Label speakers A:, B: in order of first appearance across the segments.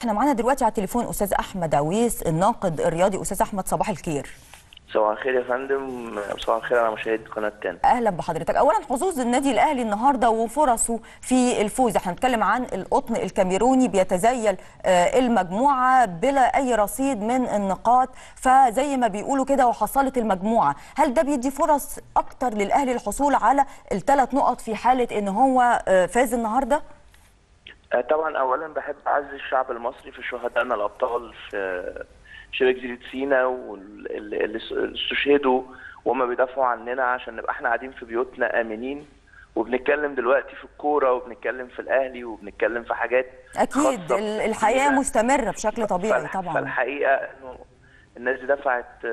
A: احنا معانا دلوقتي على التليفون استاذ احمد عويس الناقد الرياضي. استاذ احمد صباح الخير.
B: صباح الخير يا فندم، صباح الخير على مشاهد قناه تاني.
A: اهلا بحضرتك. اولا حظوظ النادي الاهلي النهارده وفرصه في الفوز. احنا هنتكلم عن القطن الكاميروني بيتزيل المجموعه بلا اي رصيد من النقاط، فزي ما بيقولوا كده وحصلت المجموعه. هل ده بيدي فرص اكتر للاهلي الحصول على ال3 نقط في حاله ان هو فاز النهارده؟
B: طبعا اولا بحب اعزي الشعب المصري في شهدائنا الابطال في شبه جزيره سيناء واللي استشهدوا وهم بيدافعوا عننا عشان نبقى احنا قاعدين في بيوتنا امنين، وبنتكلم دلوقتي في الكوره وبنتكلم في الاهلي وبنتكلم في حاجات
A: اكيد الحياه مستمره بشكل طبيعي طبعا.
B: فالحقيقه انه الناس دي دفعت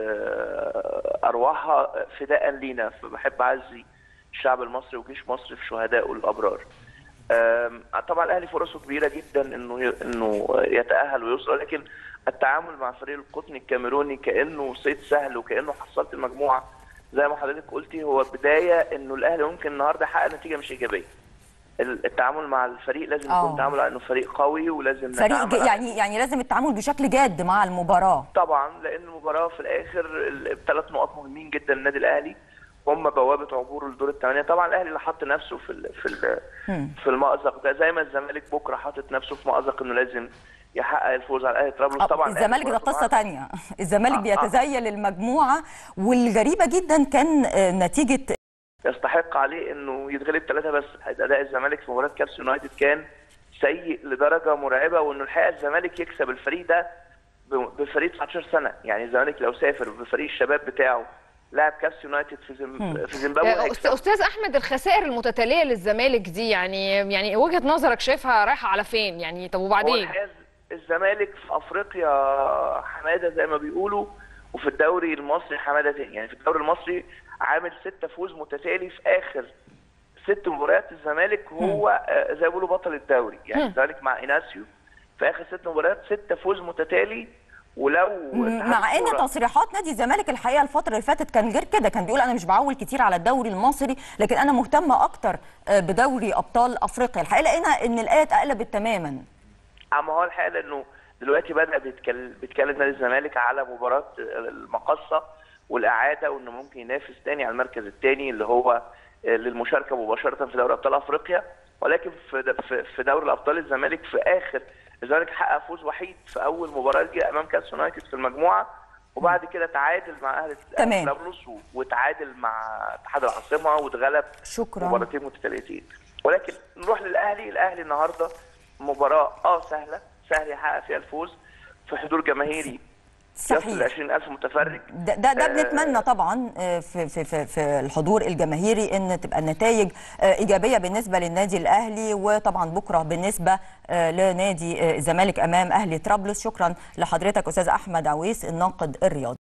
B: ارواحها فداء لينا، فبحب اعزي الشعب المصري وجيش مصر في شهدائه الابرار. طبعا الاهلي فرصه كبيره جدا انه يتاهل ويوصل، لكن التعامل مع فريق القطن الكاميروني كانه صيد سهل وكانه حصلت المجموعه زي ما حضرتك قلتي هو بدايه انه الاهلي ممكن النهارده يحقق نتيجه مش ايجابيه. التعامل مع الفريق لازم يكون تعامل على انه فريق قوي، ولازم
A: فريق يعني لازم التعامل بشكل جاد مع المباراه
B: طبعا، لان المباراه في الاخر ال3 نقط مهمين جدا للنادي الاهلي، هم بوابه عبور لدور الثمانيه. طبعا الاهلي اللي حط نفسه في المأزق ده، زي ما الزمالك بكره حاطط نفسه في مأزق انه لازم يحقق الفوز على الاهلي طرابلس. طبعا
A: الزمالك ده قصه ثانيه. الزمالك بيتزيل المجموعه، والغريبه جدا كان نتيجه
B: يستحق عليه انه يتغلب 3 بس. اداء الزمالك في مباراه كابس يونايتد كان سيء لدرجه مرعبه، وانه الحقيقه الزمالك يكسب الفريق ده بفريق 19 سنه. يعني الزمالك لو سافر بفريق الشباب بتاعه لاعب كاس يونايتد في زيمبابوي
C: استاذ احمد، الخسائر المتتاليه للزمالك دي يعني وجهه نظرك شايفها رايحه على فين؟ يعني طب وبعدين؟
B: الزمالك في افريقيا حماده زي ما بيقولوا، وفي الدوري المصري حماده تاني. يعني في الدوري المصري عامل 6 فوز متتالي في اخر 6 مباريات. الزمالك هو زي ما بيقولوا بطل الدوري. يعني الزمالك مع إيناسيو في اخر 6 مباريات 6 فوز متتالي. ولو
A: مع ان تصريحات نادي الزمالك الحقيقه الفتره اللي فاتت كان غير كده، كان بيقول انا مش بعول كتير على الدوري المصري، لكن انا مهتمه اكتر بدوري ابطال افريقيا. الحقيقه لقينا ان الايه اتقلبت تماما.
B: اما هو الحقيقه انه دلوقتي بدا بيتكلم نادي الزمالك على مباراه المقصه والاعاده، وانه ممكن ينافس تاني على المركز الثاني اللي هو للمشاركه مباشره في دوري ابطال افريقيا. ولكن في دوري الابطال الزمالك في اخر الزمالك حقق فوز وحيد في اول مباراه جه امام كاس يونايتد في المجموعه، وبعد كده تعادل مع اهلي طرابلس وتعادل مع اتحاد العاصمه واتغلب مباراتين متتاليتين. ولكن نروح للاهلي. الاهلي النهارده مباراه سهل يحقق فيها الفوز في حضور جماهيري
A: صحيح
B: 20,000 متفرج.
A: ده بنتمنى طبعا في الحضور الجماهيري ان تبقى النتائج ايجابيه بالنسبه للنادي الاهلي، وطبعا بكره بالنسبه لنادي الزمالك امام اهلي طرابلس. شكرا لحضرتك استاذ احمد عويس الناقد الرياضي.